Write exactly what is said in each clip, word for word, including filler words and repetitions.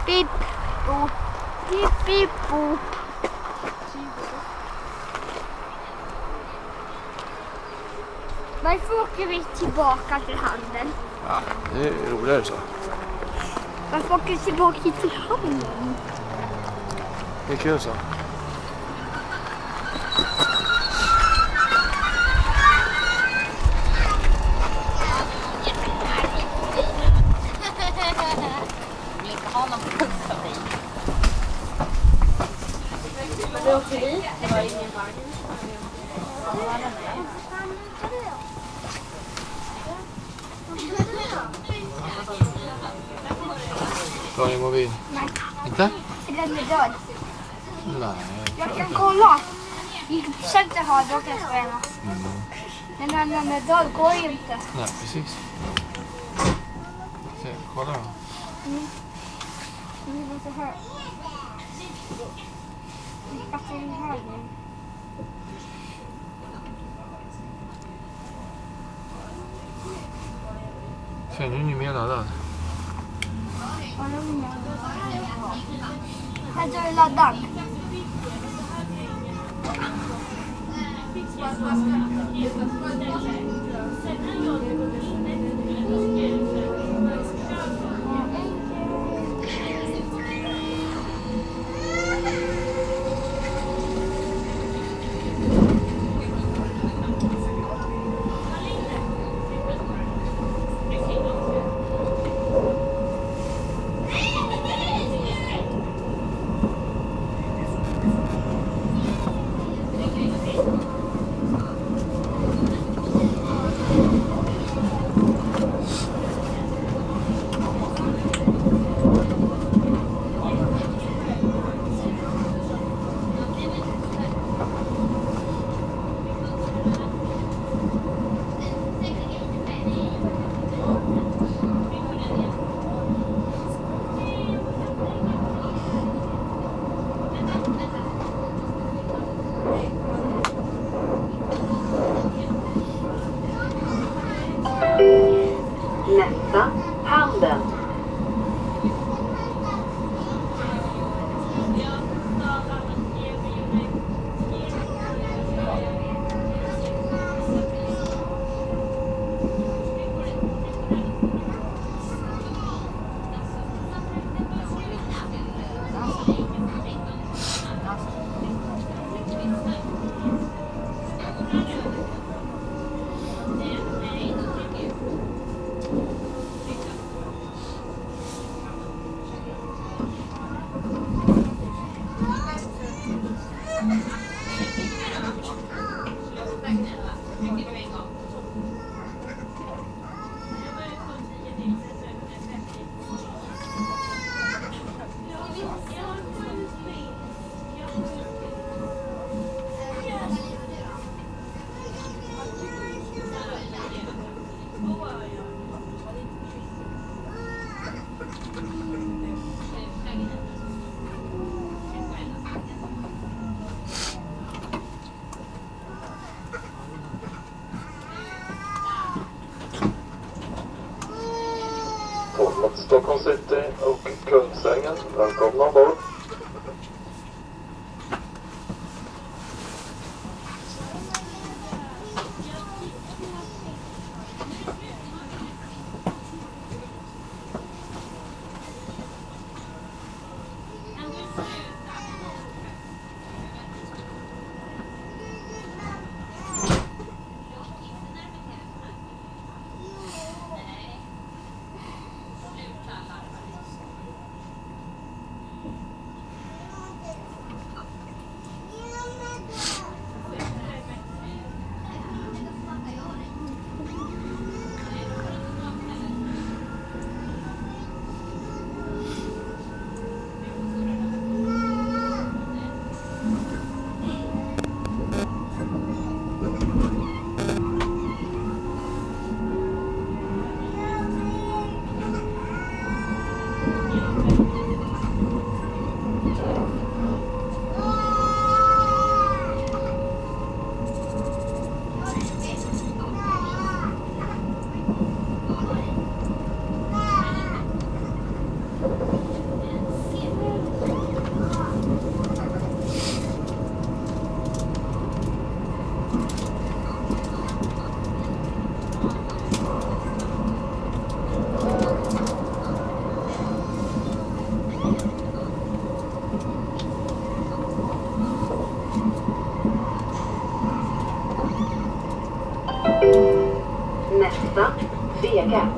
Pip, boop. Pip, pip, boop. Varför åker vi tillbaka till handen? Ja, det är roligare så. Varför åker vi tillbaka till handen? Det är kul så. Det åkte vi. Det var ingen vagn. Har ni mobil? Nej. Inte? Den är död. Nej. Jag kan kolla. Vilken procent jag har, då kan jag spela. Mm. Men när den är död går ju inte. Nej, precis. Se, kolla då. Mm. Det var så här. Alltså den här nu. Se, nu är ni mer laddad. Ja, det är med. Här är laddad. Nästa, handen. Stockholm City och Kungsängen. Välkomna ombord. Vega.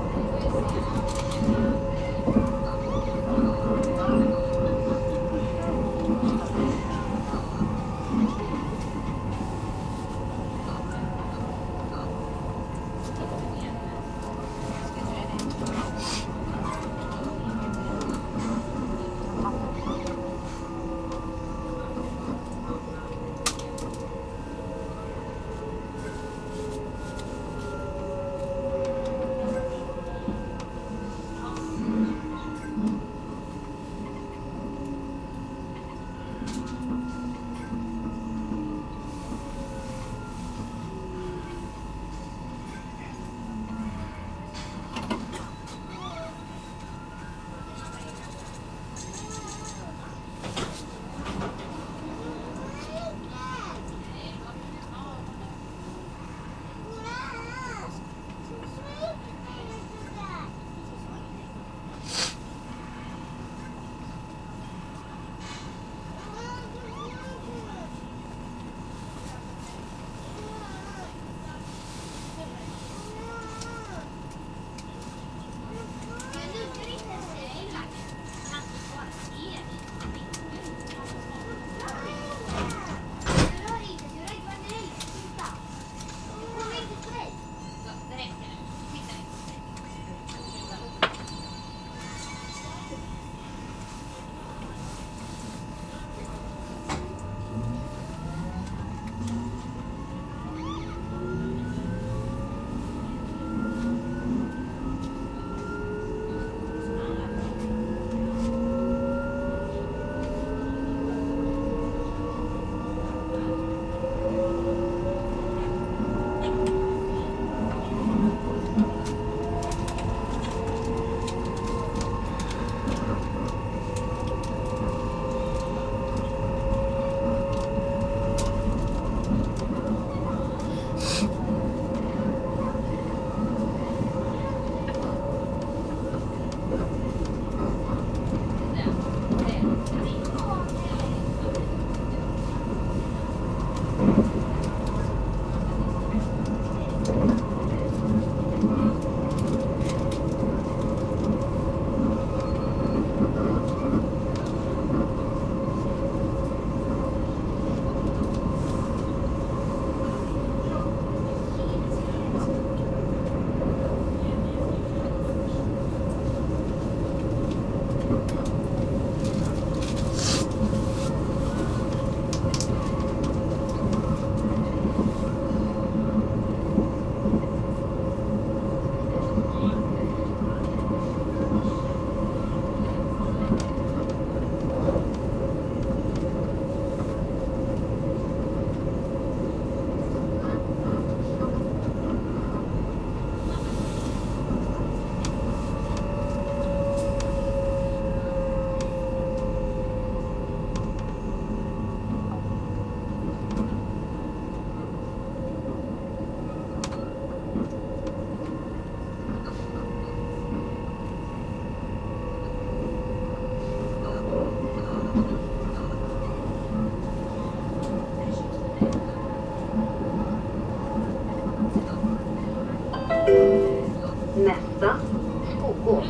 Nästa Skogås.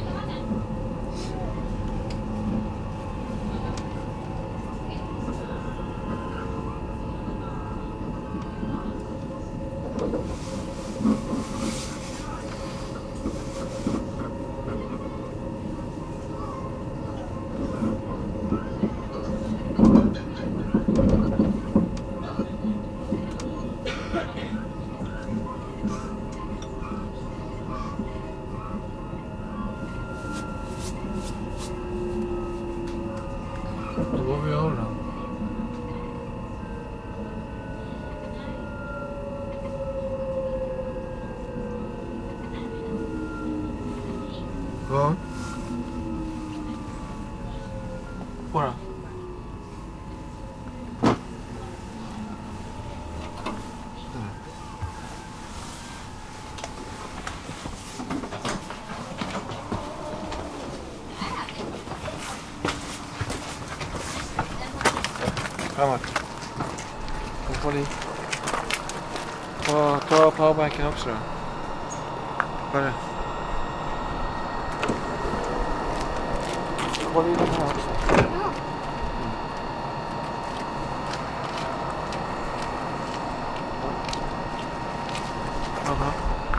Då går vi över då. Va? Bara. Framåt. Kom på dit. Ta, ta powerbanken också då. Vad är det? hoppar vi in här också. Ja. Aha.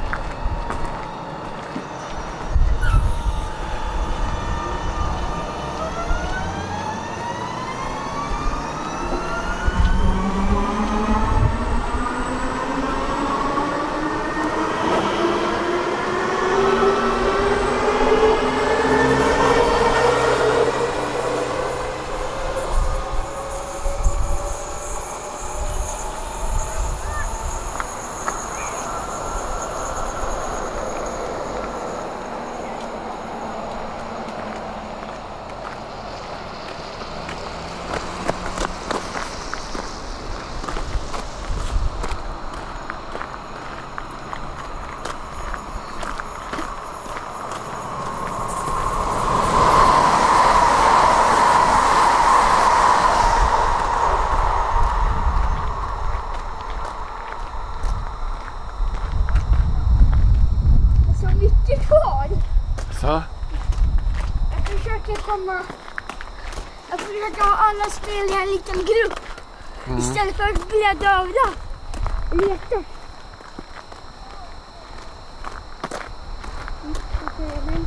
Så. Jag försöker komma... Jag försöker ha alla spel i en liten grupp. Mm. Istället för att bläddra över. Leta. Mm, okej, men...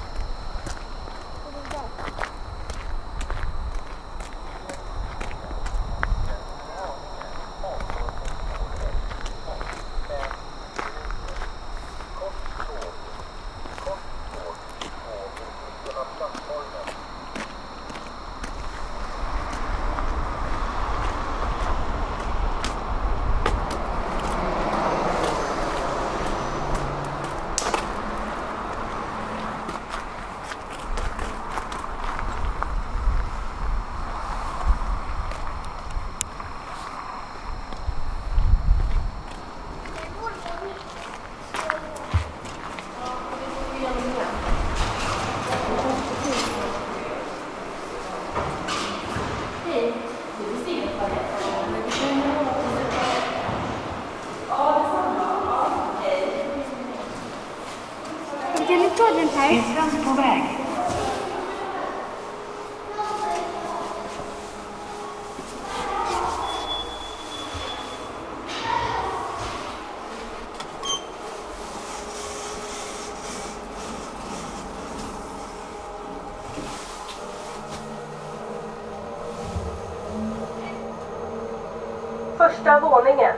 Kan du ta den här? Essans på väg. Första våningen.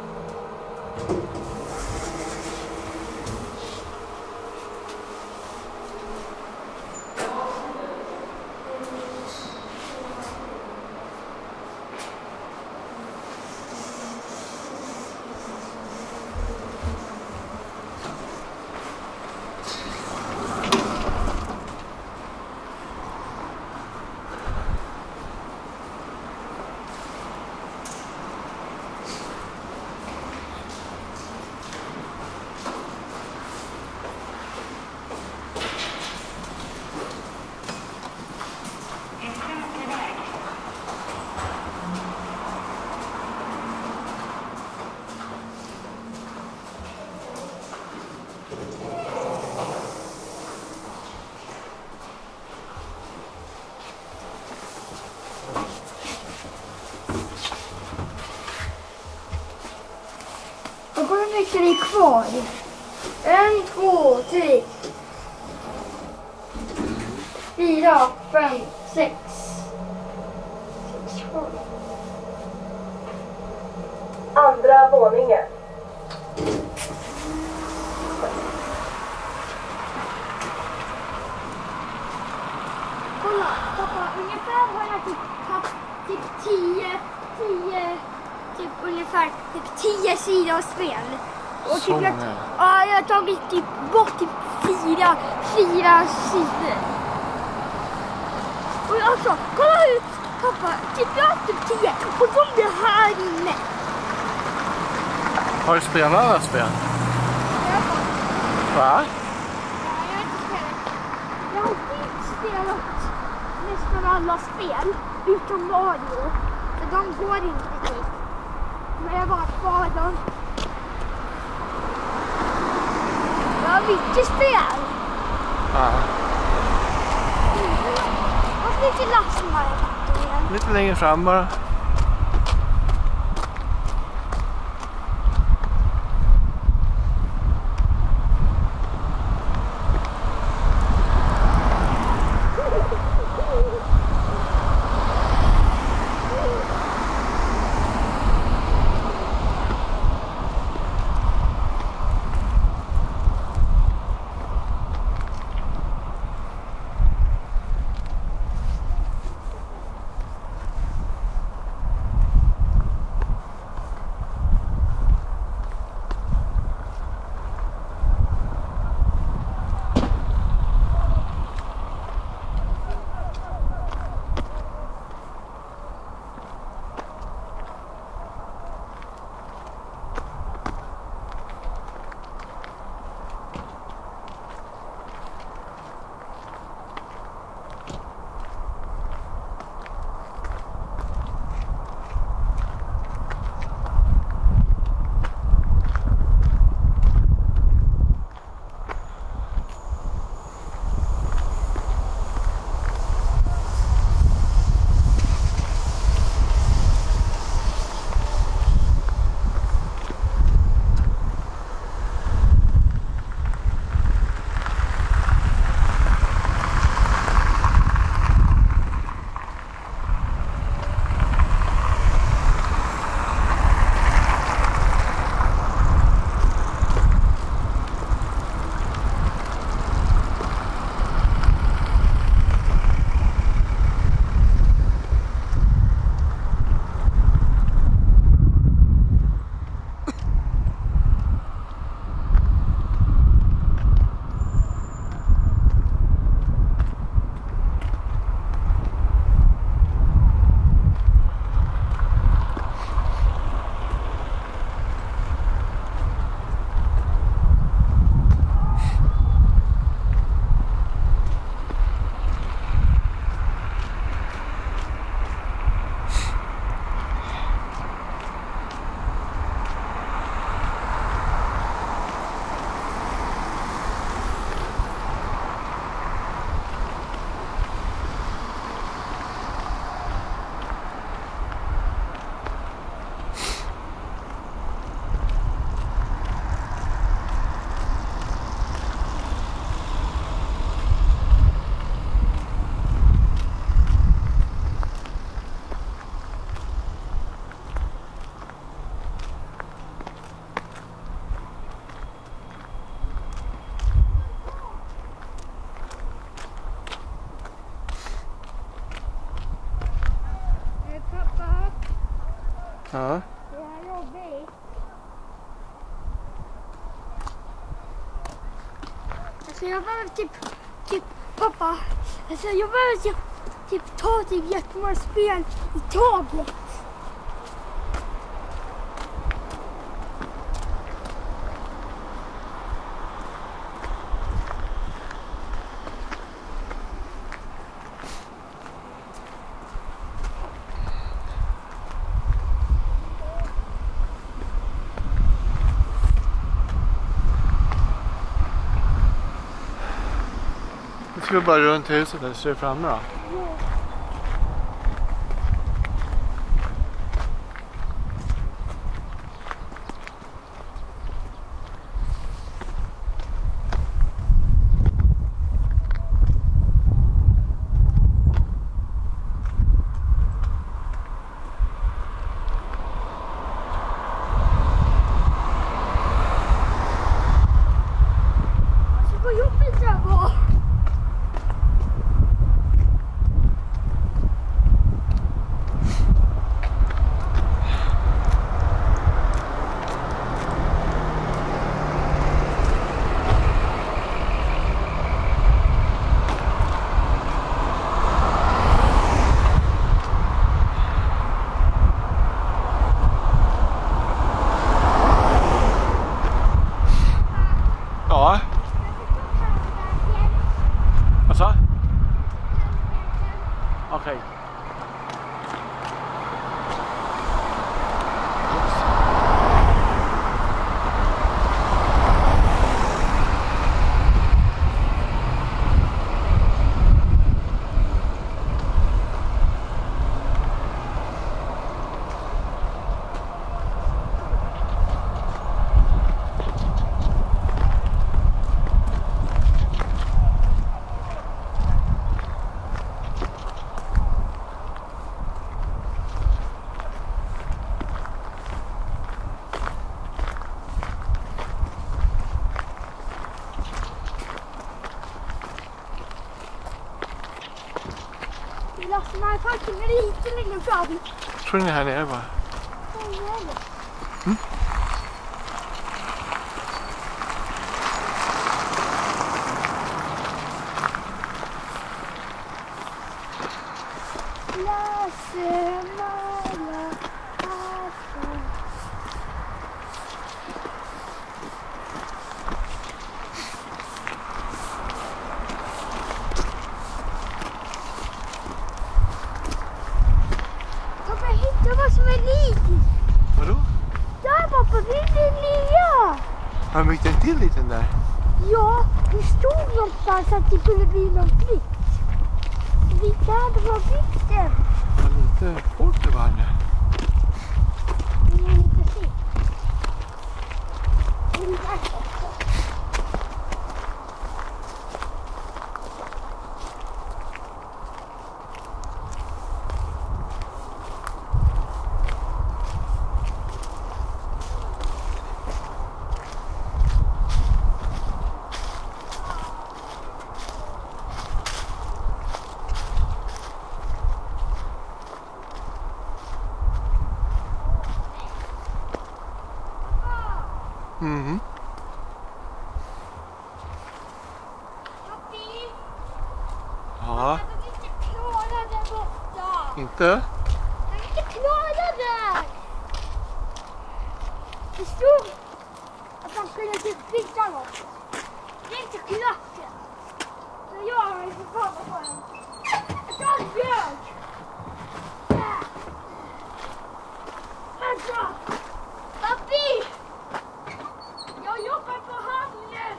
Och hur mycket är kvar? En, två, tre. Fyra, fem, sex. Sex kvar. Andra våningen. Kolla, pappa, ungefär har jag typ haft typ tio, tio, typ ungefär typ tio sidor spel. Och Så typ jag, många. ja, jag har tagit typ bort typ fyra, fyra sidor. Och alltså, kolla hur, pappa, typ jag har typ tio och de blir här inne. Har du spelat alla spel? Jag har Va? Ja, jag har inte spelat. Jag har inte spelat nästan alla spel utom Mario. För de går inte till. Men jag bara sparar dem. Jag har mycket spel. Ja. lite lastmaraton. Lite längre fram bara. Ja. Det är jobbigt. Alltså jag behöver typ, typ pappa, alltså jag behöver typ, typ ta typ jättemånga spel i taget. Nu ska vi bara runt huset där, ser du framme då? Alltså vad jobbigt det var. Ja. Vad sa? Okej. Den här parken är lite längre fram. Jag tror ni är här nere bara. Vad är det? Mm. Pappa, hitta vad som är likt. Vadå? Där pappa, det är det nya. Har de byggt en till liten där? Ja, det stod någonstans att det skulle bli något nytt. Det är där de har byggt den. Ja, lite hårt det var nu. Det är lite fint. Det är lite också. Mhm. Pappi, Ja, de är inte klara där borta. inte? De är inte klara där. Det stod att man skulle typ bygga något. Det är inte klart än. Så jag har inte kommit på den. Jag tar björk. Vänta. Pappi! Jag jobbar på hamnen.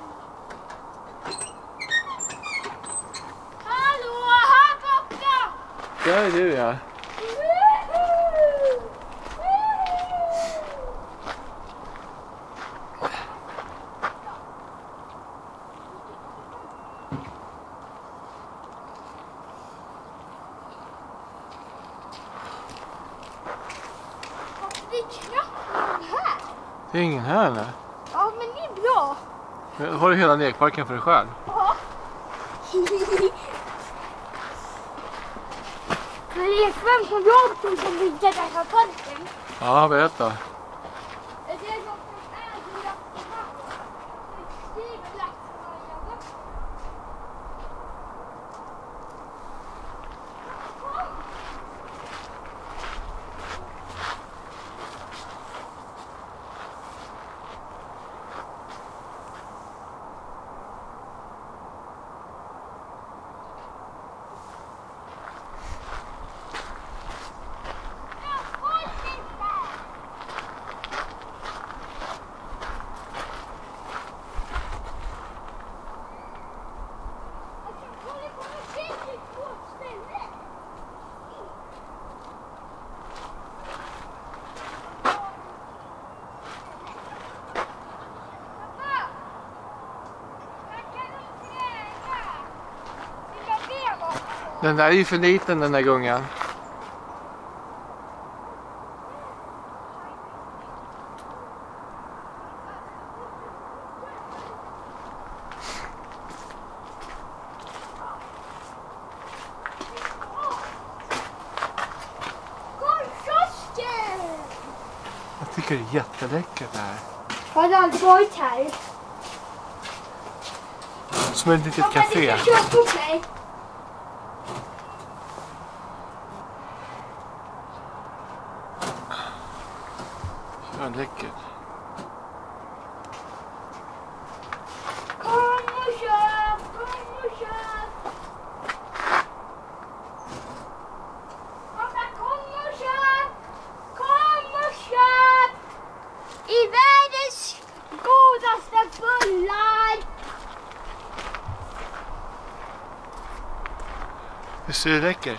Hallå, här borta! Där är du, ja. Det är knappt någon här. Det är ingen här nu. Ja, men det är bra. Nu har du hela lekparken för dig själv. Ja. Men det är vem som jag tror som byggde den här parken. Ja, berätta. Är det någon som äger Laxman? Det skriver Laxman i jobben. Den där är ju för liten, den där gungan. Jag tycker det är jätteläckert det här. Har du aldrig varit här? Som ett litet Pappa, café. du ska köra på mig. Ja, läckert. Kom och köp, kom och köp. Pappa, kom och köp. Kom och köp. I världens godaste bullar. Visst är det läckert?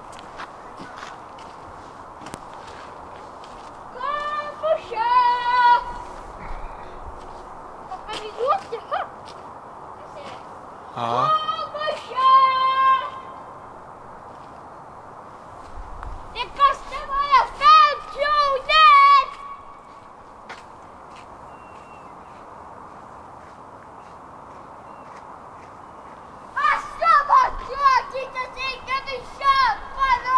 Kom och köp. Pappa, det låter högt. Ja. Kom och köp. Det kostar bara fem kronor. Alltså vad tråkigt att jag inte kan köpa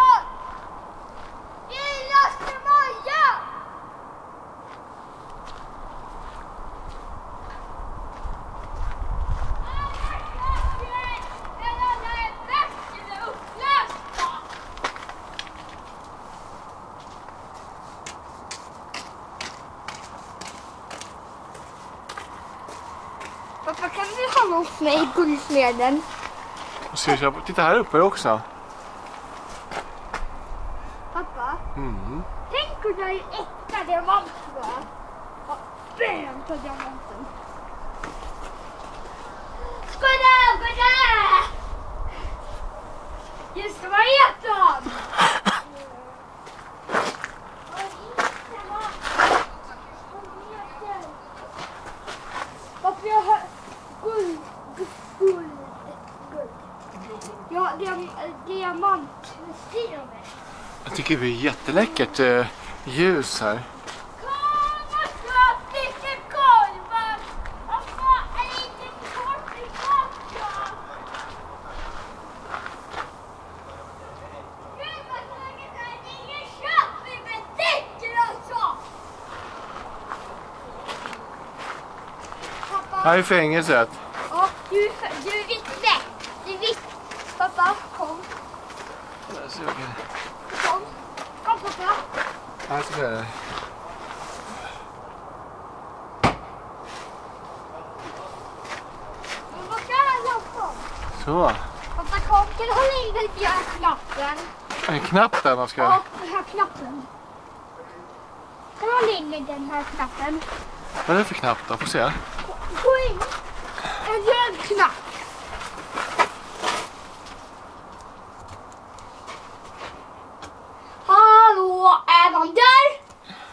Pappa, kan du ha något med i guldsmeden? Ska jag köpa? Titta här uppe också. Pappa, Mm. tänk om det är äkta diamant va? Ja, bam på diamanten. Skåda, skåda! Just det, vad heter han? Pappa, jag har guld, guld, guld, guld. Ja, diam, diamant. Jag tycker det är jätteläckert eh, ljus här. Kom och köp lite korvar och få en liten korv i kakan. Gud vad taget är det ingen köp i butiken också. Pappa, Här är fängelset. ja, du, du är vittne. Du är vittne. Pappa, kom. Jag ser, okej. Kom. Kom pappa. Här ska jag. Men vad ska jag göra? Så. Pappa, kom. Kan du hålla in den här knappen? En knapp där man ska... Ja, den här knappen. Kan du hålla in den här knappen? Vad är det för knapp då? Får se. Gå in. En röd knapp. Hallå, är man där?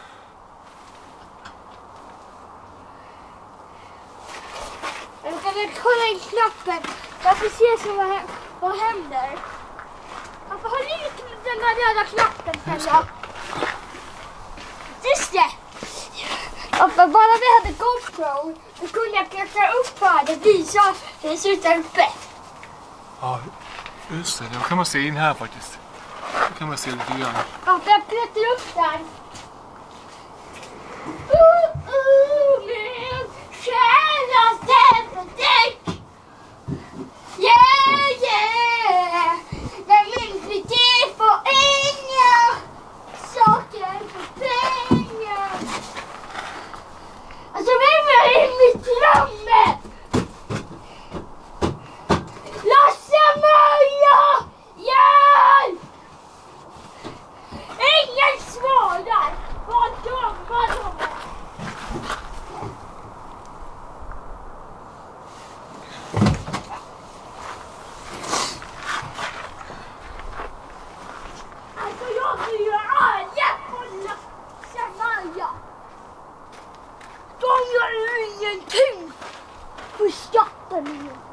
Jag kan kolla in knappen. Jag får se så vad, vad händer. Varför har ni den där röda knappen sen då? Just det! Pappa, bara vi hade GoPro då kunde jag klättra upp här och visa hur det ser ut där uppe. Ja, just det. Då kan man se in här faktiskt. Då kan man se lite grann. Pappa, jag klättrar upp där. Uh, uh, min käraste butik! Yeah, yeah! När min butik får inga saker för pengar. Alltså, vem är i mitt ramme? Lasse Maja! Hjälp! Ingen svarar! Vad dumma de är! Alltså, jag blir ju arga på Lasse Maja! De gör ju ingenting för skatten.